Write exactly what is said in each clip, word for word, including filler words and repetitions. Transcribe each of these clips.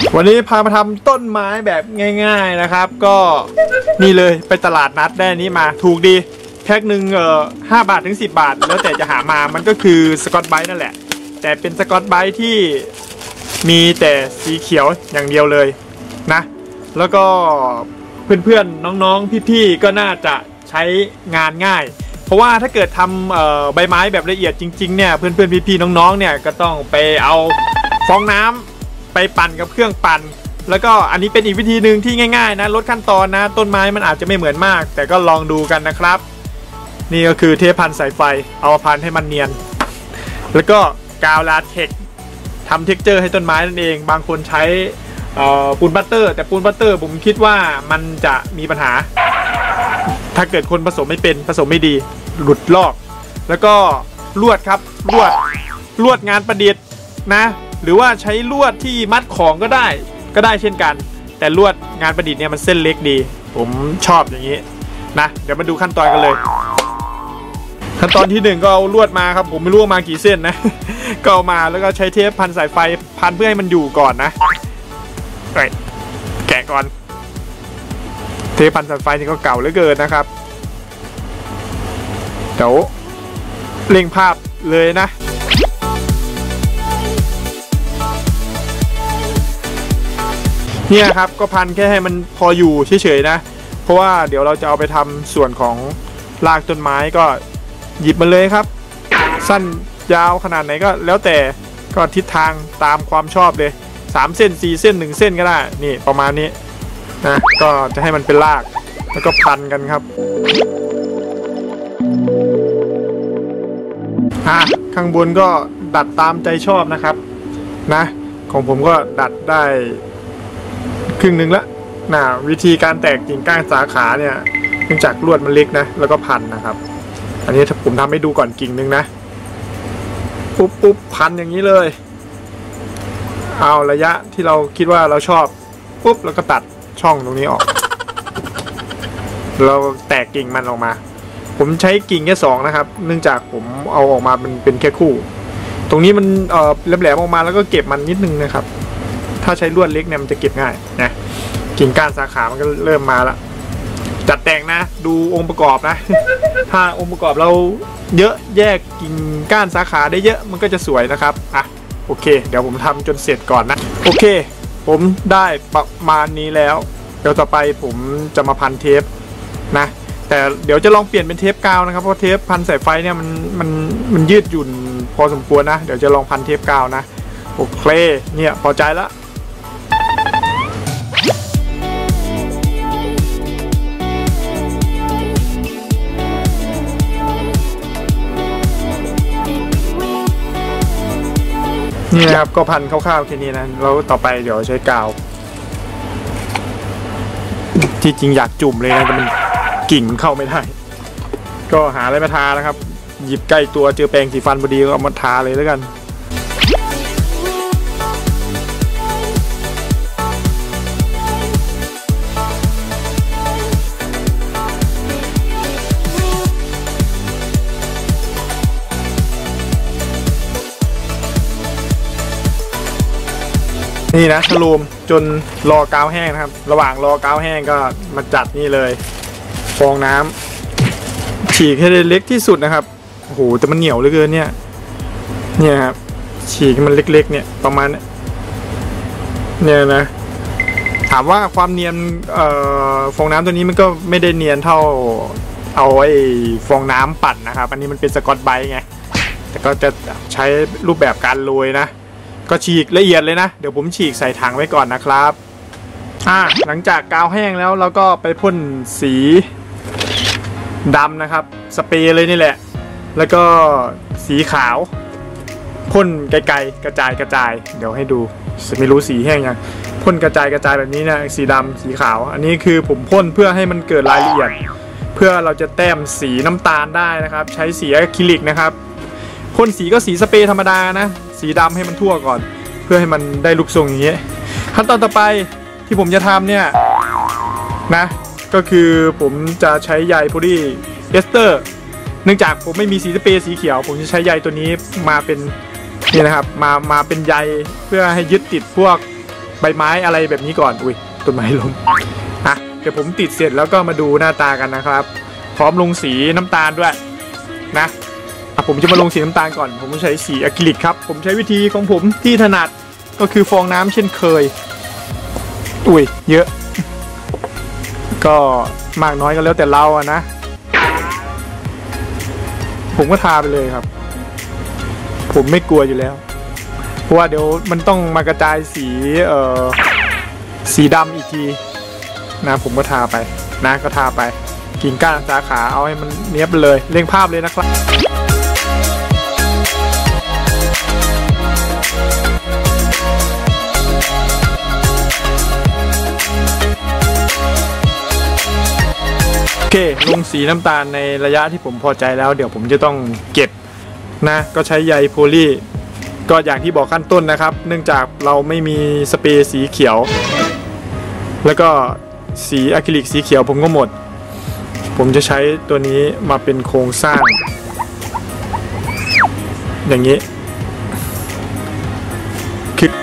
วันนี้พามาทำต้นไม้แบบง่ายๆนะครับก็นี่เลยไปตลาดนัดได้นี้มาถูกดีแพ็คหนึ่งเอ่อห้าบาทถึงสิบบาทแล้วแต่จะหามามันก็คือสกอตไบรท์นั่นแหละแต่เป็นสกอตไบรท์ที่มีแต่สีเขียวอย่างเดียวเลยนะแล้วก็เพื่อนๆน้องๆพี่ๆก็น่าจะใช้งานง่ายเพราะว่าถ้าเกิดทำใบไม้แบบละเอียดจริงๆเนี่ยเพื่อนๆพี่ๆน้องๆเนี่ยก็ต้องไปเอาฟองน้ำไปปั่นกับเครื่องปั่นแล้วก็อันนี้เป็นอีกวิธีหนึ่งที่ง่ายๆนะลดขั้นตอนนะต้นไม้มันอาจจะไม่เหมือนมากแต่ก็ลองดูกันนะครับนี่ก็คือเทปพันสายไฟเอาพันให้มันเนียนแล้วก็กาวลาเท็กซ์ทำเท็กเจอร์ให้ต้นไม้นั่นเองบางคนใช้ปูนบัตเตอร์แต่ปูนบัตเตอร์ผมคิดว่ามันจะมีปัญหาถ้าเกิดคนผสมไม่เป็นผสมไม่ดีหลุดลอกแล้วก็ลวดครับลวดลวดงานประดิษฐ์นะหรือว่าใช้ลวดที่มัดของก็ได้ก็ได้เช่นกันแต่ลวดงานประดิษฐ์เนี่ยมันเส้นเล็กดีผมชอบอย่างนี้นะเดี๋ยวมาดูขั้นตอนกันเลยขั้นตอนที่หนึ่งก็เอาลวดมาครับผมไม่รู้มากี่เส้นนะก็เอามาแล้วก็ใช้เทปพันสายไฟพันเพื่อให้มันอยู่ก่อนนะแกะก่อนเทปพันสายไฟนี่ก็เก่าเหลือเกินนะครับเดี๋ยวเล็งภาพเลยนะเนี่ยครับก็พันแค่ให้มันพออยู่เฉยๆนะเพราะว่าเดี๋ยวเราจะเอาไปทำส่วนของรากต้นไม้ก็หยิบมาเลยครับสั้นยาวขนาดไหนก็แล้วแต่ก็ทิศทางตามความชอบเลยสามเส้นสี่เส้นหนึ่งเส้นก็ได้นี่ประมาณนี้นะก็จะให้มันเป็นรากแล้วก็พันกันครับอ่ะข้างบนก็ดัดตามใจชอบนะครับนะของผมก็ดัดได้ครึ่งหนึ่งละนะวิธีการแตกกิ่งก้านสาขาเนี่ยเนื่องจากลวดมันเล็กนะแล้วก็พันนะครับอันนี้ถ้าผมทำให้ดูก่อนกิ่งหนึ่งนะปุ๊บปุ๊บพันอย่างนี้เลยเอาระยะที่เราคิดว่าเราชอบปุ๊บแล้วก็ตัดช่องตรงนี้ออกเราแตกกิ่งมันออกมาผมใช้กิ่งแค่สองนะครับเนื่องจากผมเอาออกมาเป็นเป็นแค่คู่ตรงนี้มันเอ่อแหลมๆออกมาแล้วก็เก็บมันนิดนึงนะครับถ้าใช้ลวดเล็กเนี่ยมันจะเก็บง่ายนะกิ่งก้านสาขามันก็เริ่มมาแล้วจัดแต่งนะดูองค์ประกอบนะถ้าองค์ประกอบเราเยอะแยกกิ่งก้านสาขาได้เยอะมันก็จะสวยนะครับอ่ะโอเคเดี๋ยวผมทำจนเสร็จก่อนนะโอเคผมได้ประมาณนี้แล้วเดี๋ยวต่อไปผมจะมาพันเทปนะแต่เดี๋ยวจะลองเปลี่ยนเป็นเทปกาวนะครับเพราะเทปพันสายไฟเนี่ยมันมันมันยืดหยุ่นพอสมควรนะเดี๋ยวจะลองพันเทปกาวนะโอเคเนี่ยพอใจแล้วนี่นะครับก็พันคร่าวๆแค่นี้นะแล้วต่อไปเดี๋ยวใช้กาวที่จริงอยากจุ่มเลยนะแต่มันกิ่งมันเข้าไม่ได้ก็หาอะไรมาทานะครับหยิบใกล้ตัวเจอแปรงสีฟันพอดีก็เอามาทาเลยแล้วกันนี่นะฉลูมจนรอกาวแห้งนะครับระหว่างรอกาวแห้งก็มาจัดนี่เลยฟองน้ำฉีกให้เล็กที่สุดนะครับโอ้โหแต่มันเหนียวเหลือเกินเนี่ยเนี่ยครับฉีกมันเล็กๆเนี่ยประมาณเนี่ยนะถามว่าความเนียนเอ่อฟองน้ำตัวนี้มันก็ไม่ได้เนียนเท่าเอาไอ้ฟองน้ำปั่นนะครับอันนี้มันเป็นสกอตไบรท์ไงแต่ก็จะใช้รูปแบบการโรยนะก็ฉีกละเอียดเลยนะเดี๋ยวผมฉีกใส่ถังไว้ก่อนนะครับอ่าหลังจากกาวแห้งแล้วเราก็ไปพ่นสีดำนะครับสเปรย์เลยนี่แหละแล้วก็สีขาวพ่นไกลๆกระจายกระจายเดี๋ยวให้ดูไม่รู้สีแห้งยังพ่นกระจายกระจายแบบนี้นะสีดำสีขาวอันนี้คือผมพ่นเพื่อให้มันเกิดรายละเอียดเพื่อเราจะแต้มสีน้ำตาลได้นะครับใช้สีอะคริลิกนะครับพ่นสีก็สีสเปรย์ธรรมดานะสีดำให้มันทั่วก่อนเพื่อให้มันได้รูปทรงอย่างนี้ขั้นตอนต่อไปที่ผมจะทำเนี่ยนะก็คือผมจะใช้ใยโพลีเอสเตอร์เนื่องจากผมไม่มีสีสเปรย์สีเขียวผมจะใช้ใยตัวนี้มาเป็นนี่นะครับมามาเป็นใยเพื่อให้ยึดติดพวกใบไม้อะไรแบบนี้ก่อนอุ้ยต้นไม้ล้มอ่ะเดี๋ยวผมติดเสร็จแล้วก็มาดูหน้าตากันนะครับพร้อมลงสีน้ำตาลด้วยนะอ่ะผมจะมาลงสีน้ำตาลก่อนผมใช้สีอะคริลิกครับผมใช้วิธีของผมที่ถนัดก็คือฟองน้ำเช่นเคยอุ้ยเยอะก็มากน้อยก็แล้วแต่เราอะนะผมก็ทาไปเลยครับผมไม่กลัวอยู่แล้วเพราะว่าเดี๋ยวมันต้องมากระจายสีเอ่อสีดำอีกทีนะผมก็ทาไปนะก็ทาไปกิ่งก้านสาขาเอาให้มันเนี้ยบเลยเร่งภาพเลยนะครับโอเคลงสีน้ำตาลในระยะที่ผมพอใจแล้วเดี๋ยวผมจะต้องเก็บนะก็ใช้ใยโพลีก็อย่างที่บอกขั้นต้นนะครับเนื่องจากเราไม่มีสเปรย์สีเขียวแล้วก็สีอะคริลิกสีเขียวผมก็หมดผมจะใช้ตัวนี้มาเป็นโครงสร้างอย่างนี้คือ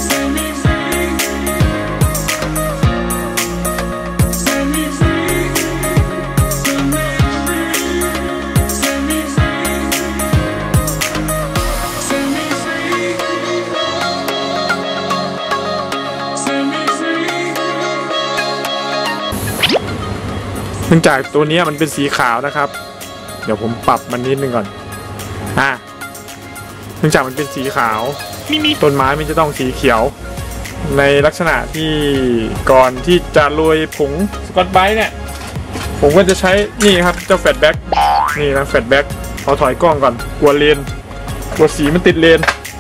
เนื่องจากตัวนี้มันเป็นสีขาวนะครับเดี๋ยวผมปรับมันนิดนึงก่อนอ่าเนื่องจากมันเป็นสีขาวต้นไม้มันจะต้องสีเขียวในลักษณะที่ก่อนที่จะโรยผงสกอตไบรท์เนี่ยผมก็จะใช้นี่ครับเจ้าแฟลชแบ็กนี่นะแฟลชแบ็กขอถอยกล้องก่อนกลัวเลนกลัวสีมันติดเลน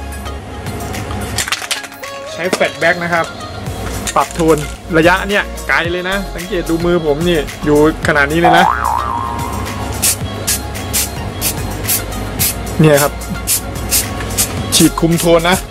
ใช้แฟลชแบ็กนะครับปรับโทนระยะเนี่ยไกลเลยนะสังเกตดูมือผมนี่อยู่ขนาดนี้เลยนะเนี่ยครับฉีดคุมโทนนะ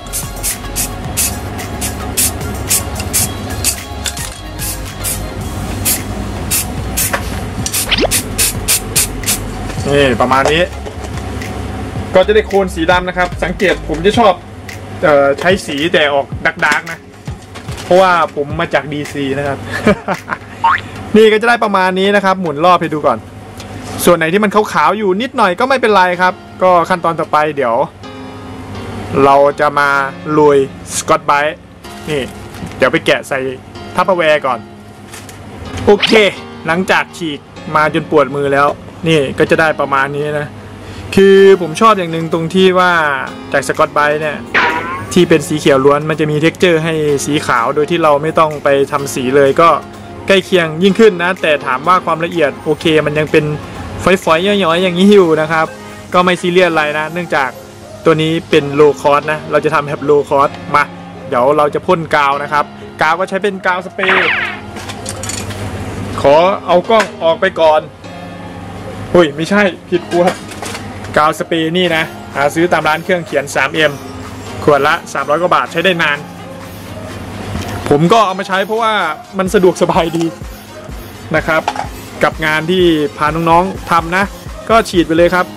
นี่ประมาณนี้ก็จะได้โคนสีดำนะครับสังเกตผมจะชอบเอ่อใช้สีแต่ออกดักๆนะเพราะว่าผมมาจาก ดี ซี นะครับ นี่ก็จะได้ประมาณนี้นะครับหมุนรอบให้ดูก่อนส่วนไหนที่มันขาวๆอยู่นิดหน่อยก็ไม่เป็นไรครับก็ขั้นตอนต่อไปเดี๋ยวเราจะมาโรยสกอตไบรท์นี่เดี๋ยวไปแกะใส่ทัพเปอร์แวร์ก่อนโอเคหลังจากฉีกมาจนปวดมือแล้วนี่ก็จะได้ประมาณนี้นะคือผมชอบอย่างหนึ่งตรงที่ว่าจากสกอตไบรท์เนี่ยที่เป็นสีเขียวล้วนมันจะมีเท็กเจอร์ให้สีขาวโดยที่เราไม่ต้องไปทำสีเลยก็ใกล้เคียงยิ่งขึ้นนะแต่ถามว่าความละเอียดโอเคมันยังเป็นฝอยๆย่อยๆอย่างนี้อยู่นะครับก็ไม่ซีเรียสอะไรนะเนื่องจากตัวนี้เป็นโลคอสนะเราจะทำแบบโลคอสมาเดี๋ยวเราจะพ่นกาวนะครับกาวก็ใช้เป็นกาวสเปรย์ขอเอากล้องออกไปก่อนเฮ้ยไม่ใช่ผิดขวดกาวสเปรย์นี่นะหาซื้อตามร้านเครื่องเขียน ทรี เอ็ม ขวดละสามร้อยกว่าบาทใช้ได้นานผมก็เอามาใช้เพราะว่ามันสะดวกสบายดีนะครับกับงานที่พาน้องๆทำนะก็ฉีดไปเลยครับ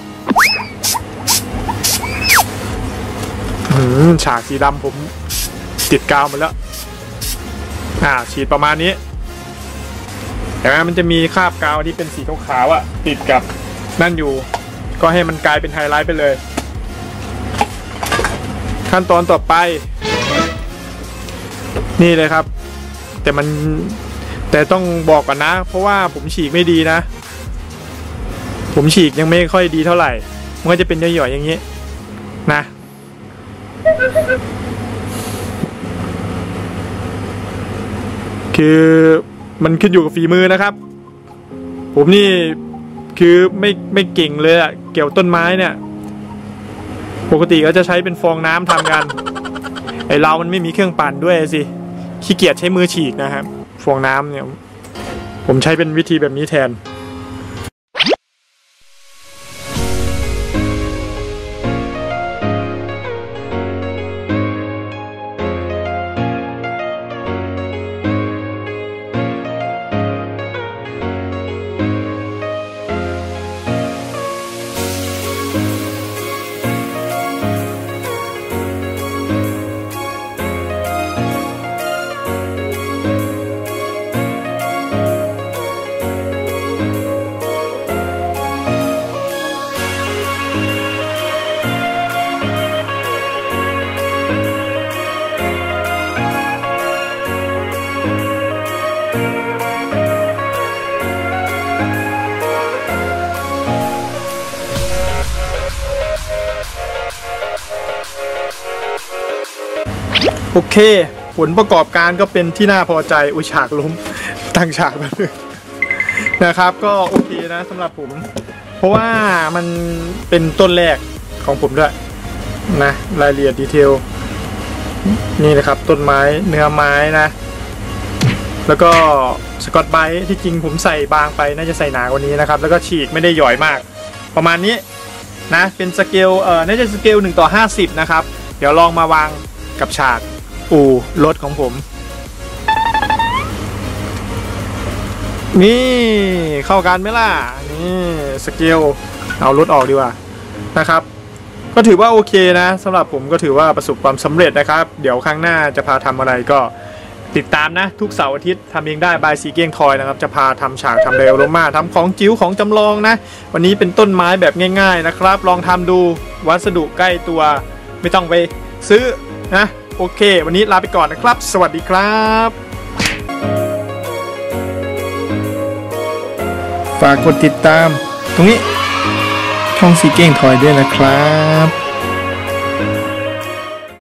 ฉากสีดำผมติดกาวมาแล้วอ่าฉีดประมาณนี้แต่ว่ามันจะมีคราบกาวที่เป็นสีขาวๆอ่ะติดกับนั่นอยู่ก็ให้มันกลายเป็นไฮไลท์ไปเลยขั้นตอนต่อไปนี่เลยครับแต่มันแต่ต้องบอกก่อนนะเพราะว่าผมฉีกไม่ดีนะผมฉีกยังไม่ค่อยดีเท่าไหร่มันก็จะเป็นย่อยๆอย่างนี้นะคือมันขึ้นอยู่กับฝีมือนะครับผมนี่คือไม่ไม่เก่งเลยอะเกี่ยวต้นไม้เนี่ยปกติก็จะใช้เป็นฟองน้ำทำกันไอเรามันไม่มีเครื่องปั่นด้วยสิขี้เกียจใช้มือฉีกนะครับฟองน้ำเนี่ยผมใช้เป็นวิธีแบบนี้แทนโอเคผลประกอบการก็เป็นที่น่าพอใจอุยฉากล้มตั้งฉากแบบนึงนะครับก็โอเคนะสำหรับผมเพราะว่ามันเป็นต้นแรกของผมด้วยนะรายละเอียดดีเทลนี่นะครับต้นไม้เนื้อไม้นะแล้วก็สกอตไบรท์ที่จริงผมใส่บางไปน่าจะใส่หนากว่านี้นะครับแล้วก็ฉีกไม่ได้หย่อยมากประมาณนี้นะเป็นสเกลเอ่อน่าจะสเกลหนึ่งต่อห้าสิบนะครับเดี๋ยวลองมาวางกับฉากอู่รถของผมนี่เข้ากันไหมล่ะนี่สเกลเอารถออกดีกว่านะครับก็ถือว่าโอเคนะสำหรับผมก็ถือว่าประสบความสำเร็จนะครับเดี๋ยวครั้งหน้าจะพาทำอะไรก็ติดตามนะทุกเสาร์อาทิตย์ทำเองได้บายสีเก้งทอยนะครับจะพาทำฉากทำเรลโรม่าทำของจิ๋วของจำลองนะวันนี้เป็นต้นไม้แบบง่ายๆนะครับลองทำดูวัสดุใกล้ตัวไม่ต้องไปซื้อนะโอเควันนี้ลาไปก่อนนะครับสวัสดีครับฝากกดติดตามตรงนี้ช่องสีเก้งทอยด้วยนะครับ